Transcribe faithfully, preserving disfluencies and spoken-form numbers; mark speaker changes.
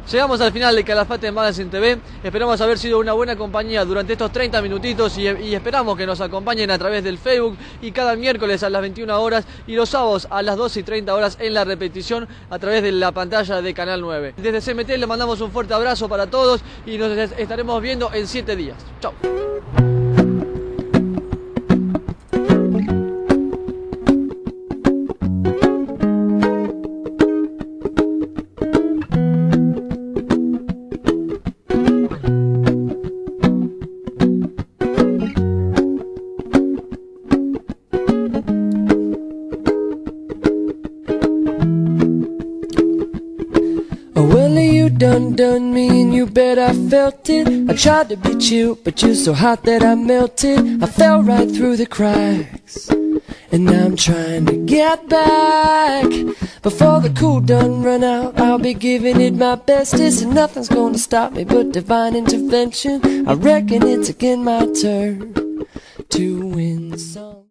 Speaker 1: Llegamos al final de Calafate Magazine T V, esperamos haber sido una buena compañía durante estos treinta minutitos y, y esperamos que nos acompañen a través del Facebook y cada miércoles a las veintiuna horas y los sábados a las doce y treinta horas en la repetición a través de la pantalla de Canal nueve. Desde C M T le mandamos un fuerte abrazo para todos y nos estaremos viendo en siete días. Chau.
Speaker 2: Well, you done done me and you bet I felt it. I tried to be chill, but you're so hot that I melted. I fell right through the cracks, and now I'm trying to get back. Before the cool done run out, I'll be giving it my bestest, and nothing's gonna stop me but divine intervention. I reckon it's again my turn to win some.